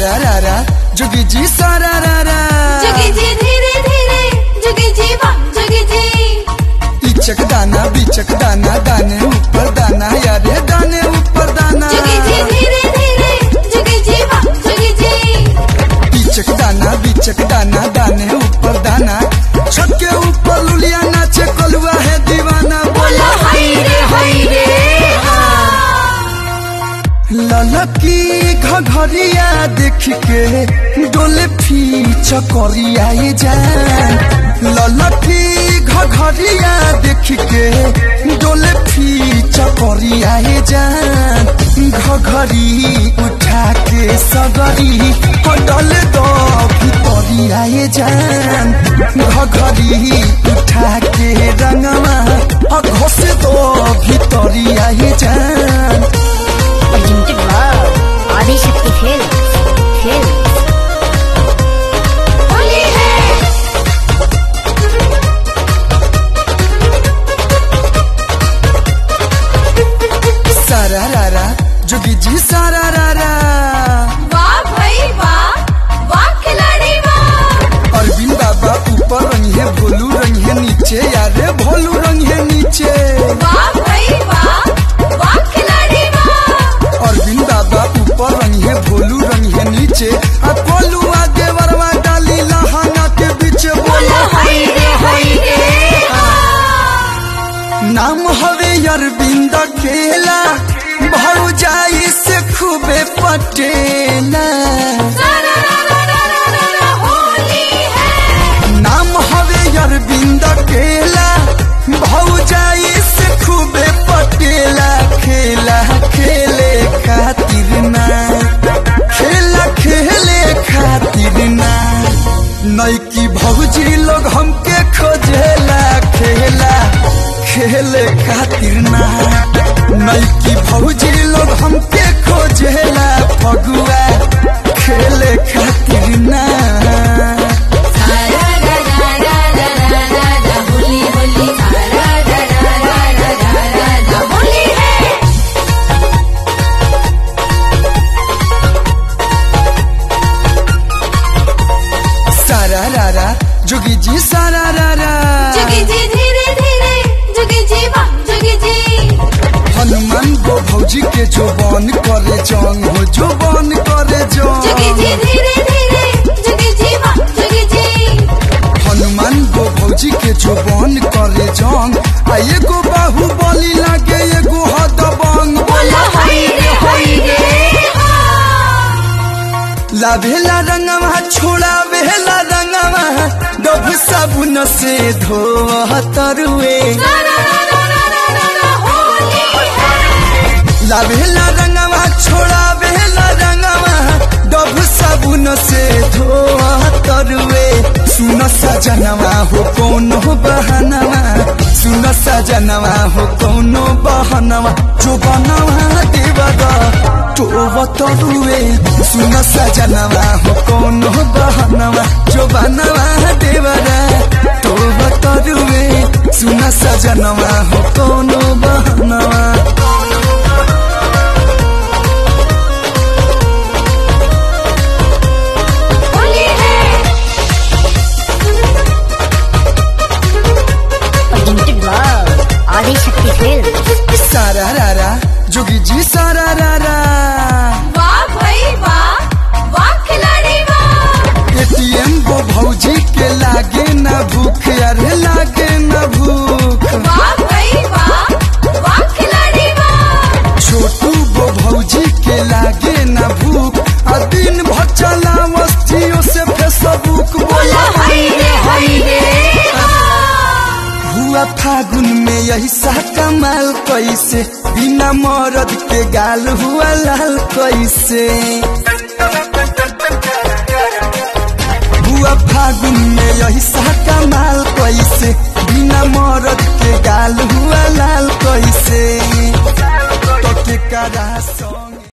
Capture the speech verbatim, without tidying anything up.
सारा रारा जोगी जी सारा रारा जोगी जी धीरे धीरे जोगी जी वाह जोगी जी इचक दाना बिचक दाना दाने ऊपर दाना यारे दाने ऊपर दाना जोगी जी धीरे धीरे जोगी जी वाह जोगी जी इचक दाना बिचक दाना दाने ऊपर दाना छत के ऊपर लुलिया नाचे कलुआ है दीवाना बोला हाय रे हाय रे ललकी घघरिया देख के डोले फीच करिया जान ललकी घघरिया देख के डोले फीच करिया जान घघरी उठा के सगरी डोले दो भितरिया जान घघरी उठा के रंगवा घोष दो भितरिया जान आदि शक्ति खेल खेल होली है सारा रारा जोगी जी सारा रारा वाह भाई वाह वाह खिलाड़ी वाह अरविंद बाबा ऊपर रंग है भोलू रंग है नीचे यारे भोलू रंग है नीचे वाह भाई वाह वाह खिलाड़ी वाह अरविंद बाबा ऊपर रंग है भोलू रंग है नीचे आ कोलू आगे वरवा डाली लहंगा के बीच बोला हाय रे हाय रे नाम हवे अरविंद अकेला भौजाई से खूबे पटेला होली है नाम हवे अरविंद अकेला भौजाई से खूबे पटेला खेला खेले खातिर ना खेला खेले खातिर ना नईकी भौजी लोग हमके खोजेला खेला खेले खातिर ना नईकी भौजी लोग हमके खोजेला फगुआ खेले खातिर ना होली होली होली है सारा रारा जोगी जी सारा रारा जोगी जी धीरे धीरे जोगी जी वाह जोगी जी हनुमान गो भौजी के जो बन करे जंग हो जो बन करे जोगी जी जंग धीरे धीरे जोगी जी वाह जोगी जी हनुमान गो भौजी के जो बन करे जंग आ एगो बाहुबली लागे एगो हदबंग बोला हाय रे हाय रे लाभेला रंगवा छोड़ा वेला रंगवा डब साबुन से धो तरुए लाभेला रंगवा छोड़ा वेला रंगवा डब साबुन से धो तरुए सुन सजनवा हो कोनो बहनवा सुन सजनवा हो कोनो बहनवा जो बनवा देवदा तो तरुए सुन सजनवा हो कोनो बहनवा जो बनवा देवदा तो तरुए सुन सजनवा हो कोनो बहनवा आदि शक्ति खेल सारा रारा जोगी जी सारा रारा वाह भाई वाह वाह खिलाड़ी वाह एटीएम वो भौजी के लागे ना भूख यारे लागे ना भूख वाह भाई वाह वाह खिलाड़ी वाह छोटू वो भौजी के लागे ना भूख आ दिन भर चला मस्तियों से फेसबुक बोला हाय रे हाय रे हुआ फागुन में यही सा कमाल कैसे बिना मरद के गाल हुआ लाल कैसे हुआ फागुन में यही सा कमाल कैसे बिना मरद के गाल हुआ लाल कैसे तो के करा सो